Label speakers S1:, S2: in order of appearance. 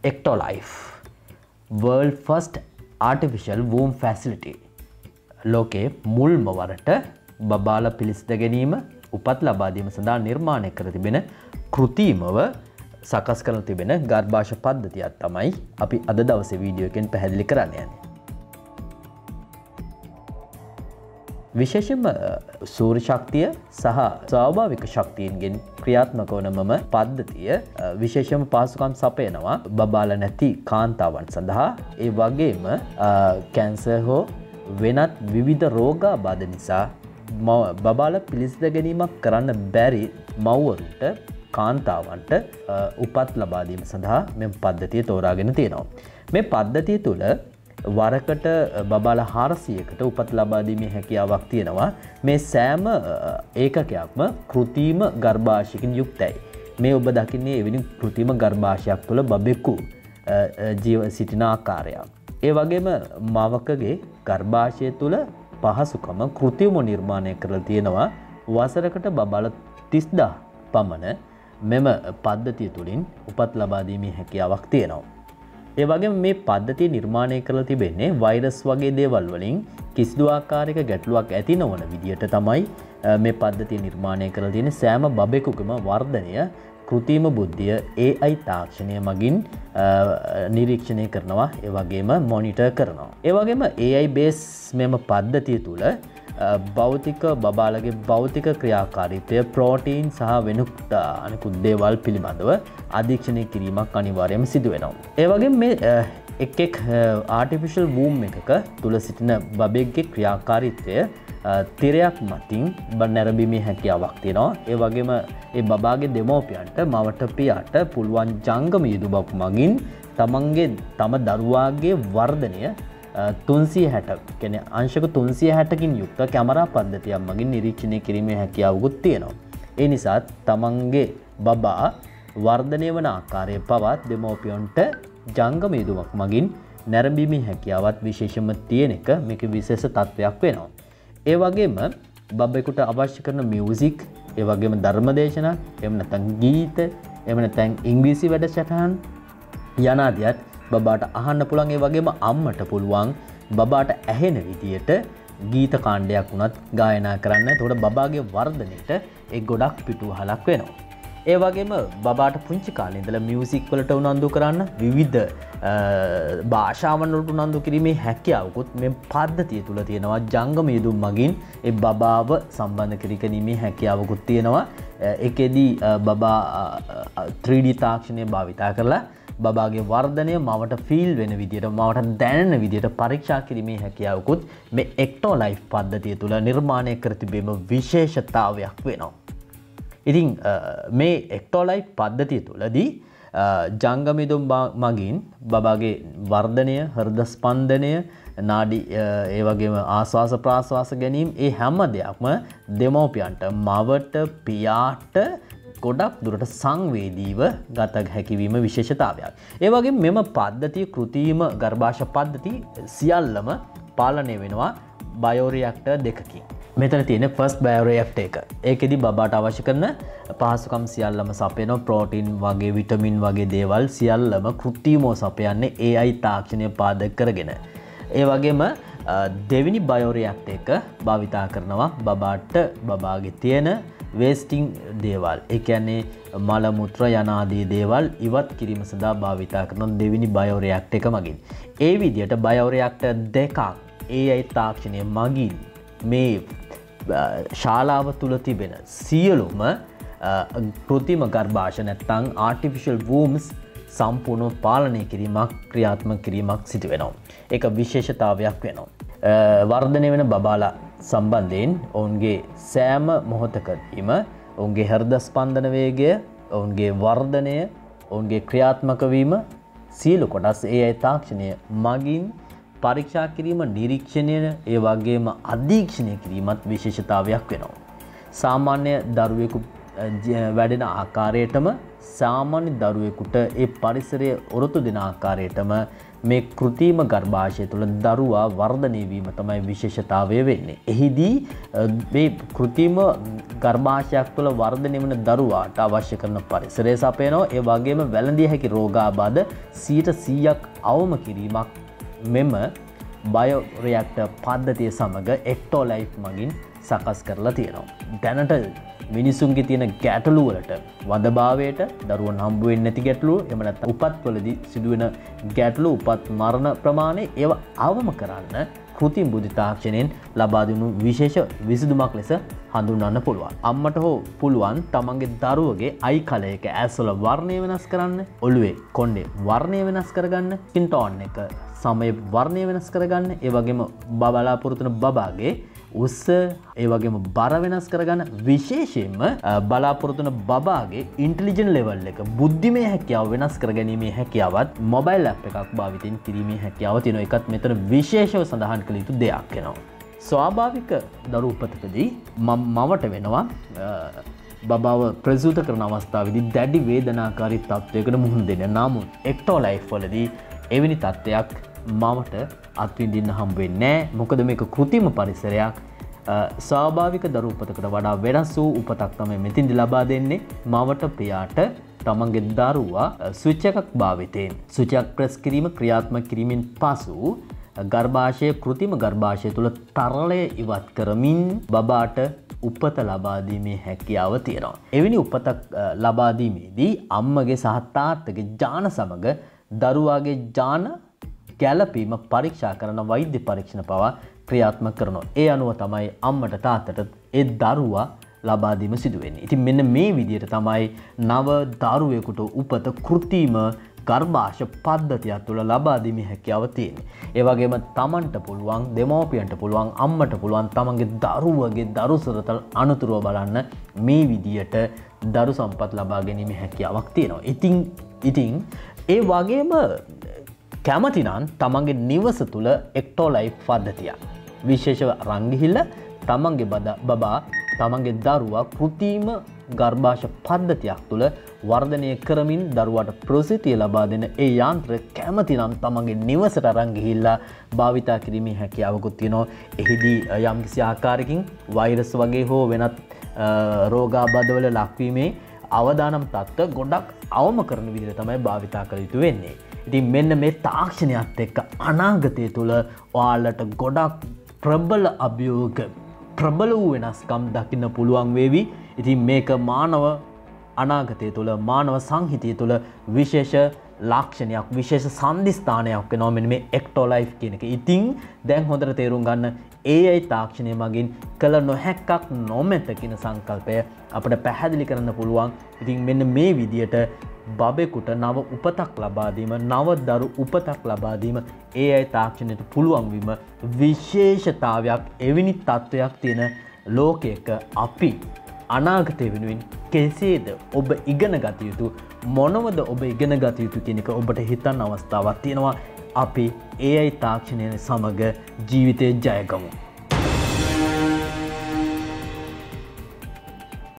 S1: Ectolife, world first artificial womb facility. ලෝකේ මුල්ම වරට බබාලා පිළිසිඳ ගැනීම උපත් ලබා දීම සඳහා නිර්මාණය කර තිබෙන කෘත්‍රිමව සකස් කරන තිබෙන ගර්භාෂ පද්ධතියක් තමයි අපි අද දවසේ වීඩියෝ එකෙන් පැහැදිලි කරන්න යන්නේ. විශේෂයෙන්ම සූර්ය ශක්තිය සහ ස්වාභාවික ශක්තියින්ගෙන් ක්‍රියාත්මක වන මම පද්ධතිය විශේෂයෙන්ම පහසුකම් සපයනවා බබාලා නැති කාන්තාවන් සඳහා. ඒ වගේම කැන්සර් හෝ වෙනත් විවිධ රෝගාබාධ නිසා බබාලා පිළිසිඳ ගැනීමක් කරන්න බැරි මව්වරුන්ට කාන්තාවන්ට උපත් ලබා දීම සඳහා මේ පද්ධතිය තෝරාගෙන තියෙනවා. මේ පද්ධතිය තුළ වරකට බබාලා 400කට උපත් ලබා දීමේ හැකියාවක් තියෙනවා. මේ සෑම ඒකකයක්ම කෘත්‍රිම ගර්භාෂයකින් යුක්තයි. මේ ඔබ දකින්නේ එවැනි කෘත්‍රිම ගර්භාෂයක් තුළ බබෙකු ජීව සිටින ආකාරය. ඒ වගේම මවකගේ ගර්භාෂය තුළ පහසුකම කෘත්‍රිමව නිර්මාණය කරලා තියෙනවා. වසරකට බබාලා 30000 පමණ මෙම පද්ධතිය තුළින් උපත් ලබා දීමේ හැකියාවක් තියෙනවා. ඒ වගේම මේ පද්ධතිය නිර්මාණය කරලා තිබෙන්නේ වෛරස් වගේ දේවල් වලින් කිසිදු ආකාරයක ගැටලුවක් ඇති නොවන විදියට තමයි මේ පද්ධතිය නිර්මාණය කරලා තියෙන්නේ. සෑම බබෙකුගේම වර්ධනය කෘත්‍රිම බුද්ධිය AI තාක්ෂණය මගින් නිරීක්ෂණය කරනවා. ඒ වගේම මොනිටර් කරනවා. ඒ වගේම AI බේස් මෙම පද්ධතිය තුළ භෞතික බබාලගේ භෞතික ක්‍රියාකාරීත්වය ප්‍රෝටීන් සහ වෙනුත් අනිකුත් දේවල් පිළිබඳව අධීක්ෂණය කිරීමක් අනිවාර්යයෙන්ම සිදු වෙනවා. ඒ වගේම මේ එක් ආටිෆිෂල් වූම් එකක තුල සිටින බබෙක්ගේ ක්‍රියාකාරීත්වය තිරයක් මතින් නැරඹීමේ හැකියාවක් තියෙනවා. ඒ වගේම ඒ බබාගේ දෙමව්පියන්ට මවට පියාට පුළුවන් ජංගම යෙදුමක් මගින් තම දරුවාගේ වර්ධනය 360 කියන්නේ අංශක 360කින් යුක්ත කැමරා පද්ධතියක් මගින් නිරීක්ෂණය කිරීමේ හැකියාවකුත් තියෙනවා. ඒ නිසා තමන්ගේ බබා වර්ධනය වන ආකාරය පවත් දෙමව්පියන්ට ජංගම යෙදුමක් මගින් නැරඹීමේ හැකියාවත් විශේෂම තියෙන එක මේක විශේෂ තත්වයක් වෙනවා. ඒ වගේම බබෙකුට අවශ්‍ය කරන මියුසික්, ඒ වගේම ධර්මදේශනා, එහෙම නැත්නම් ගීත, එහෙම නැත්නම් ඉංග්‍රීසි වැඩසටහන් යනාදියත් බබාට අහන්න පුළුවන්. ඒ වගේම අම්මට පුළුවන් බබාට ඇහෙන විදියට ගීත කාණ්ඩයක් වුණත් ගායනා කරන්න. එතකොට බබාගේ වර්ධනයට ඒ ගොඩක් පිටුවහලක් වෙනවා. ඒ වගේම බබාට පුංචි කාලේ ඉඳලා මියුසික් වලට උනන්දු කරන්න, විවිධ භාෂාවන් වලට උනන්දු කිරීමේ හැකියාවකුත් මේ පද්ධතිය තුල තියෙනවා. ජංගම යෙදුම් මගින් ඒ බබාව සම්බන්ධ කරගැනීමේ හැකියාවකුත් තියෙනවා. ඒකෙදී බබා 3D තාක්ෂණය භාවිතා කරලා බබාගේ වර්ධනය මවට ෆීල් වෙන විදියට, මවට දැනෙන විදියට පරීක්ෂා කිරීමේ හැකියාවකුත් මේ Ectolife පද්ධතිය තුළ නිර්මාණය කර තිබීම විශේෂතාවයක් වෙනවා. ඉතින් මේ Ectolife පද්ධතිය තුළදී ජංගම යෙදුම් මගින් බබාගේ වර්ධනය, හෘද ස්පන්දනය, නාඩි ඒ වගේම ආශ්වාස ප්‍රාශ්වාස ගැනීම, ඒ හැම දෙයක්ම දෙමව්පියන්ට මවට පියාට ගොඩක් දුරට සංවේදීව ගත හැකිවීම විශේෂතාවයක්. ඒ වගේම මෙම පද්ධතිය කෘත්‍රිම ගර්භාෂ පද්ධති සියල්ලම පාලනය වෙනවා බයෝරියැක්ටර් දෙකකින්. මෙතන තියෙන ෆස්ට් බයෝරියැක්ටර් එක. ඒකෙදි බබාට අවශ්‍ය කරන පහසුකම් සියල්ලම සපයනවා. ප්‍රෝටීන් වගේ, විටමින් වගේ දේවල් සියල්ලම කෘත්‍රිමව සපයන්නේ AI තාක්ෂණය පාදක කරගෙන. ඒ වගේම දෙවෙනි බයෝරියැක්ටර් එක භාවිතා කරනවා බබාට බබාගේ තියෙන වේස්ටිං දේවල්, ඒ කියන්නේ මල මුත්‍ර යනාදී දේවල් ඉවත් කිරීම සඳහා භාවිතා කරන දෙවෙනි බයෝරියැක්ටර් එක මගින්. ඒ විදිහට බයෝරියැක්ටර් දෙකක් AI තාක්ෂණය මගින් මේ ශාලාව තුල තිබෙන සියලුම කෘත්‍රිම ගර්භාෂ නැත්නම් ආටිෆිෂල් වූම්ස් සම්පූර්ණ පාලනය කිරීමක්, ක්‍රියාත්මක කිරීමක් සිදු වෙනවා. ඒක විශේෂතාවයක් වෙනවා. වර්ධනය වෙන බබාලා සම්බන්ධයෙන් ඔවුන්ගේ සෑම මොහොතකදීම ඔවුන්ගේ හෘද ස්පන්දන වේගය, ඔවුන්ගේ වර්ධනය, ඔවුන්ගේ ක්‍රියාත්මක වීම සියලු කොටස් AI තාක්ෂණය මගින් පරීක්ෂා කිරීම, නිරීක්ෂණය, ඒ වගේම අධීක්ෂණය කිරීමත් විශේෂතාවයක් වෙනවා. සාමාන්‍ය දරුවෙකු වැඩෙන ආකාරයටම සාමාන්‍ය දරුවෙකුට ඒ පරිසරය ඔරොත්තු දෙන ආකාරයටම මේ කෘත්‍රිම ගර්භාෂය තුළ දරුවා වර්ධනය වීම තමයි විශේෂතාවය වෙන්නේ. එහිදී මේ කෘත්‍රිම ගර්භාෂයක් තුළ වර්ධනය වන දරුවාට අවශ්‍ය කරන පරිසරය සපයනවා. ඒ වගේම වැළඳිය හැකි රෝගාබාධ 100%ක් අවම කිරීමක් මෙම බයෝරියැක්ටර් පද්ධතිය සමග එක්ටෝලයිෆ් මගින් සකස් කරලා තියෙනවා. දැනට මිනිසුන්ගේ තියෙන ගැටලු වලට වදභාවයට දරුවන් හම්බ වෙන්නේ නැති ගැටලු එහෙම නැත්නම් උපත්වලදී සිදුවෙන ගැටලු උපත් මරණ ප්‍රමාණය ඒව අවම කරන්න කෘත්‍රිම බුද්ධි තාක්ෂණයෙන් ලබා දුණු විශේෂ විසඳුමක් ලෙස හඳුන්වන්න පුළුවන්. අම්මට හෝ පුළුවන් තමන්ගේ දරුවගේ අයි කලයක ඇස්වල වර්ණය වෙනස් කරන්න, ඔළුවේ කොණ්ඩේ වර්ණය වෙනස් කරගන්න, ස්කින් ටෝන් එක සමය වර්ණය වෙනස් කරගන්න, ඒ වගේම බලාපොරොත්තු වෙන බබාගේ උස්ස ඒ වගේම බර වෙනස් කරගන්න, විශේෂයෙන්ම බලාපොරොත්තු වෙන බබාගේ ඉන්ටෙලිජන්ට් ලෙවල් එක බුද්ධිමය හැකියාව වෙනස් කරගැනීමේ හැකියාවත් මොබයිල් ඇප් එකක් භාවිතයෙන් කිරීමේ හැකියාව තියෙනවා. ඒකත් මෙතන විශේෂව සඳහන් කළ යුතු දෙයක් වෙනවා. ස්වාභාවික දරු උපතකදී මවට වෙනවා බබාව ප්‍රසූත කරන අවස්ථාවේදී දැඩි වේදනාකාරී තත්ත්වයකට මුහුණ දෙන්න. නමුත් එක්ටෝලයිෆ් වලදී එවැනි තත්ත්වයක් මවට අත්විඳින්න හම්බ වෙන්නේ නැහැ. මොකද මේක කෘත්‍රිම පරිසරයක්. ස්වාභාවික දරු උපතකට වඩා වෙනස් වූ උපතක් තමයි මෙතින්දි ලබා දෙන්නේ. මවට පියාට තමන්ගේ දරුවා ස්විච් එකක් භාවිතයෙන් ස්විච් එක ප්‍රෙස් කිරීම ක්‍රියාත්මක කිරීමෙන් පසු ගර්භාෂය කෘත්‍රිම ගර්භාෂය තුළ තරලය ඉවත් කරමින් බබාට උපත ලබා දීමේ හැකියාව තියෙනවා. එවැනි උපතක් ලබා දීමේදී අම්මගේ සහ තාත්තගේ ජාන සමග දරුවාගේ ජාන ගැළපීම පරීක්ෂා කරන වෛද්‍ය පරීක්ෂණ පවා ක්‍රියාත්මක කරනවා. ඒ අනුව තමයි අම්මට තාත්තට ඒ දරුවා ලබා දීම සිදු වෙන්නේ. ඉතින් මෙන්න මේ විදිහට තමයි නව දරුවෙකුට උපත කෘත්‍රිම ගර්භාෂ පද්ධතිය තුළ ලබා දීමේ හැකියාව තියෙන්නේ. ඒ වගේම තමන්ට පුළුවන්, දෙමව්පියන්ට පුළුවන්, අම්මට පුළුවන් තමන්ගේ දරුවගේ දරු සරතල් අනුතුරුව බලන්න මේ විදිහට දරු සම්පත් ලබා ගැනීමේ හැකියාවක් තියෙනවා. ඉතින් ඒ වගේම කැමතිනම් තමන්ගේ නිවස තුළ එක්ටෝලයිෆ් පද්ධතිය විශේෂව අරන් ගිහිල්ලා තමන්ගේ බබා තමන්ගේ දරුවා කෘත්‍රිම ගර්භාෂ පද්ධතියක් තුළ වර්ධනය කරමින් දරුවාට ප්‍රසූතිය ලබා දෙන ඒ යාන්ත්‍රය කැමතිනම් තමන්ගේ නිවසට අරන් ගිහිල්ලා භාවිතා කිරීමේ හැකියාවකුත් තියෙනවා. එහිදී යම්කිසි ආකාරයකින් වෛරස් වගේ හෝ වෙනත් රෝගාබාධවල ලක්වීමේ අවදානම් තත්ත්ව ගොඩක් අවම කරන විදිහට තමයි භාවිතා කළ යුතු වෙන්නේ. ඉතින් මෙන්න මේ තාක්ෂණයත් එක්ක අනාගතය තුළ ඔයාලට ගොඩක් ප්‍රබල අභියෝග ප්‍රබල වූ වෙනස්කම් දකින්න පුළුවන් වේවි. ඉතින් මේක මානව අනාගතය තුළ මානව සංහිතිය තුළ විශේෂ ලක්ෂණයක් විශේෂ සන්ධිස්ථානයක් වෙනවා මෙන්න මේ එක්ටෝලයිෆ් කියන එක. ඉතින් දැන් හොඳට තේරුම් ගන්න AI තාක්ෂණය මගින් කළ නොහැක්කක් නොමැත කියන සංකල්පය අපිට පැහැදිලි කරන්න පුළුවන්. ඉතින් මෙන්න මේ විදියට බබෙකුට නව උපතක් ලබා දීම, නව දරු උපතක් ලබා දීම AI තාක්ෂණයට පුළුවන් වීම විශේෂතාවයක්. එවැනි තත්වයක් තියෙන ලෝකයක අපි අනාගතය වෙනුවෙන් කෙසේද ඔබ ඉගෙන ගත යුතු, මොනවද ඔබ ඉගෙන ගත යුතු කියන එක ඔබට හිතන්න අවස්ථාවක් තියෙනවා. අපි AI තාක්ෂණය සමග ජීවිතේ ජය ගමු.